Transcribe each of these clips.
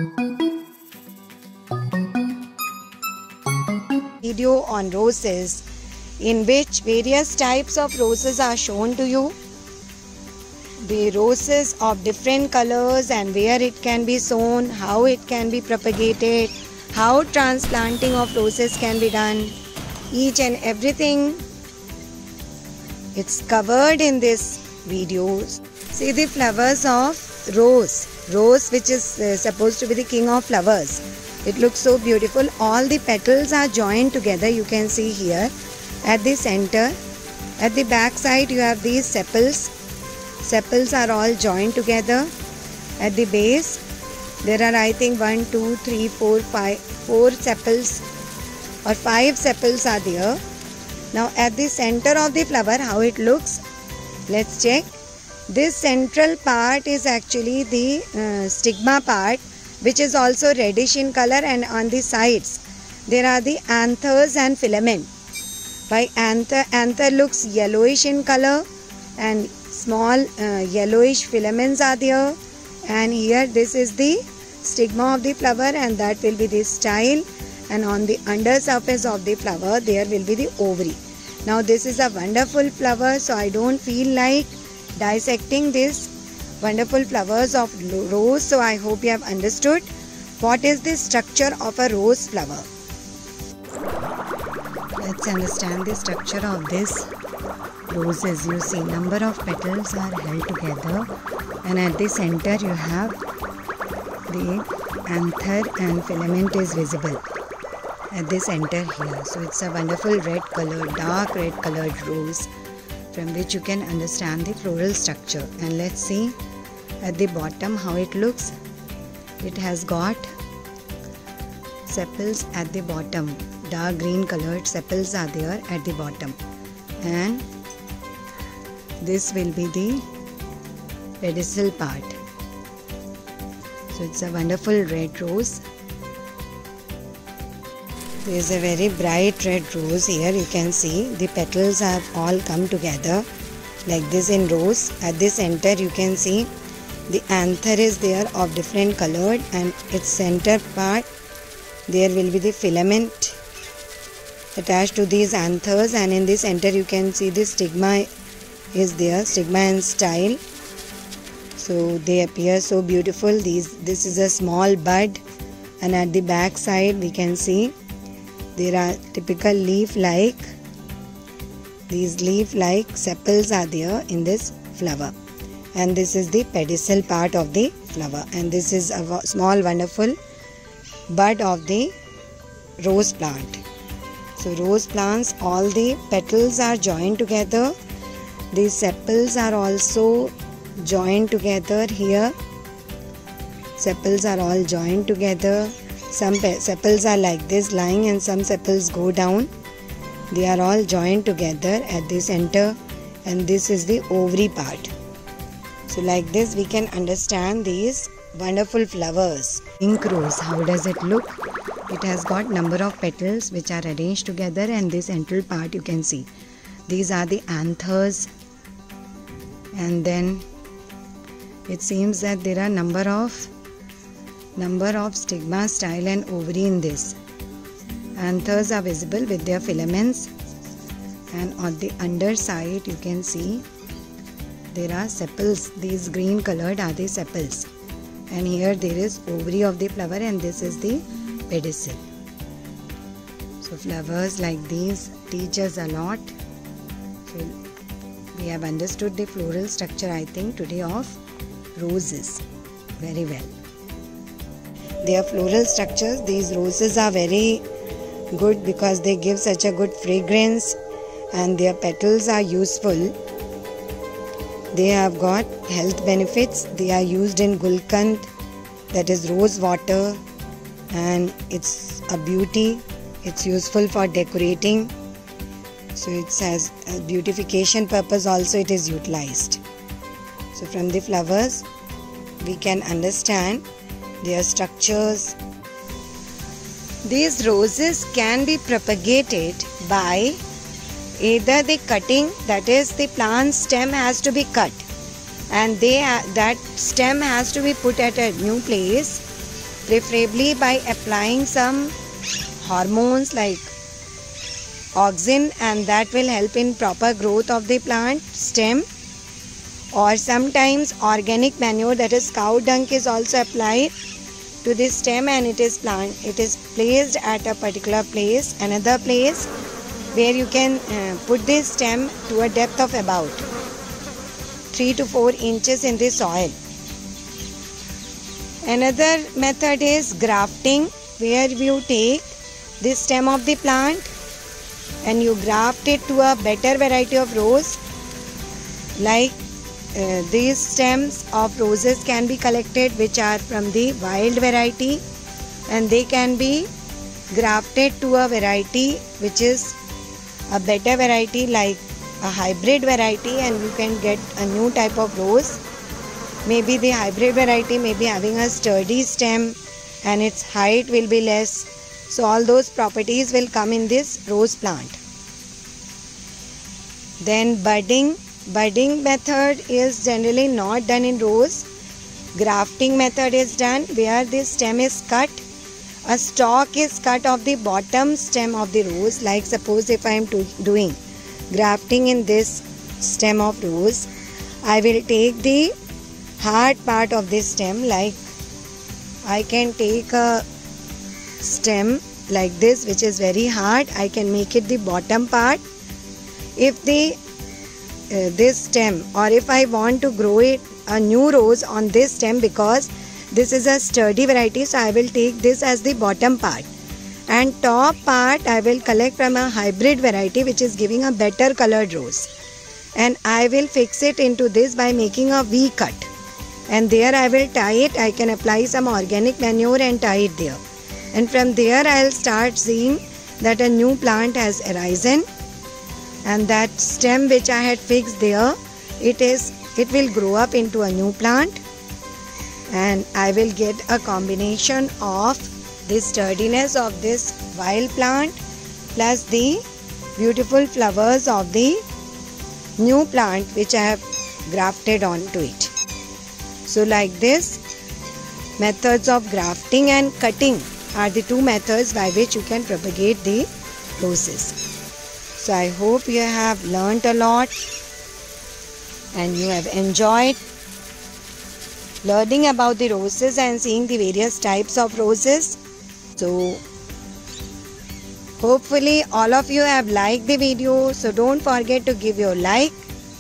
Video on roses in which various types of roses are shown to you. The roses of different colors and where it can be sown, how it can be propagated, how transplanting of roses can be done. Each and everything it's covered in this videos. See the flowers of rose which is supposed to be the king of flowers. It looks so beautiful. All the petals are joined together. You can see here at the center. At the back side you have these sepals. Sepals are all joined together. At the base there are, I think, 4 sepals or 5 sepals are there. Now at the center of the flower, how it looks, let's check. This central part is actually the stigma part, which is also reddish in color, and on the sides there are the anthers and filament. By anther looks yellowish in color and small yellowish filaments are there, and here this is the stigma of the flower and that will be the style, and on the under surface of the flower there will be the ovary. Now this is a wonderful flower, so I don't feel like dissecting this wonderful flowers of rose. So I hope you have understood what is the structure of a rose flower. Let's understand the structure of this roses. You see number of petals are held together, and at the center you have the anther and filament is visible at the center here. So it's a wonderful red color, dark red colored rose from which you can understand the floral structure. And let's see at the bottom how it looks. It has got sepals at the bottom. Dark green colored sepals are there at the bottom, and this will be the pedicel part. So it's a wonderful red rose. There is a very bright red rose here. You can see the petals have all come together like this in rose. At the center you can see the anther is there of different colored, and its center part there will be the filament attached to these anthers, and in the center you can see the stigma is there, stigma and style. So they appear so beautiful. This is a small bud, and at the back side we can see there are typical leaf-like, these leaf-like sepals are there in this flower, and this is the pedicel part of the flower, and this is a small wonderful bud of the rose plant. So rose plants, all the petals are joined together. The sepals are also joined together here. Sepals are all joined together. Some sepals are like this lying, and some sepals go down. They are all joined together at the center, and this is the ovary part. So like this we can understand these wonderful flowers. Pink rose, how does it look? It has got number of petals which are arranged together, and this central part you can see. These are the anthers, and then it seems that there are number of stigma, style and ovary in this. Anthers are visible with their filaments, and on the underside you can see there are sepals. These green colored are the sepals, and here there is ovary of the flower, and this is the pedicel. So flowers like these teach us a lot. So we have understood the floral structure, I think, today of roses very well. Their floral structures, these roses are very good because they give such a good fragrance, and their petals are useful. They have got health benefits. They are used in Gulkand, that is rose water, and it's a beauty. It's useful for decorating. So it has a beautification purpose also it is utilized. So from the flowers we can understand their structures. These roses can be propagated by either the cutting, that is the plant stem has to be cut and that stem has to be put at a new place, preferably by applying some hormones like auxin, and that will help in proper growth of the plant stem. Or sometimes organic manure, that is cow dung, is also applied to this stem, and it is placed at a particular place, another place where you can put this stem to a depth of about 3 to 4 inches in the soil. Another method is grafting, where you take the stem of the plant and you graft it to a better variety of rose. Like these stems of roses can be collected which are from the wild variety, and they can be grafted to a variety which is a better variety, like a hybrid variety, and you can get a new type of rose. Maybe the hybrid variety may be having a sturdy stem and its height will be less. So all those properties will come in this rose plant. Then budding. Budding method is generally not done in rose. Grafting method is done where the stem is cut. A stalk is cut of the bottom stem of the rose. Like suppose if I am doing grafting in this stem of rose, I will take the hard part of this stem. Like I can take a stem like this which is very hard. I can make it the bottom part. If this stem, or if I want to grow it a new rose on this stem, because this is a sturdy variety, so I will take this as the bottom part, and top part I will collect from a hybrid variety which is giving a better colored rose, and I will fix it into this by making a V cut, and there I will tie it. I can apply some organic manure and tie it there, and from there I will start seeing that a new plant has arisen. And that stem which I had fixed there, it will grow up into a new plant, and I will get a combination of the sturdiness of this wild plant plus the beautiful flowers of the new plant which I have grafted onto it. So like this, methods of grafting and cutting are the two methods by which you can propagate the roses. So I hope you have learnt a lot and you have enjoyed learning about the roses and seeing the various types of roses. So hopefully all of you have liked the video. So don't forget to give your like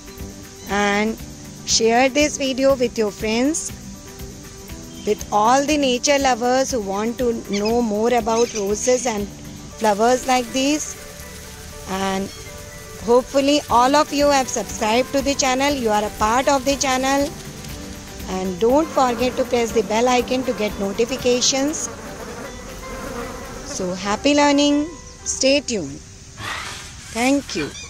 and share this video with your friends, with all the nature lovers who want to know more about roses and flowers like these. And hopefully all of you have subscribed to the channel. You are a part of the channel, and don't forget to press the bell icon to get notifications. So happy learning. Stay tuned. Thank you.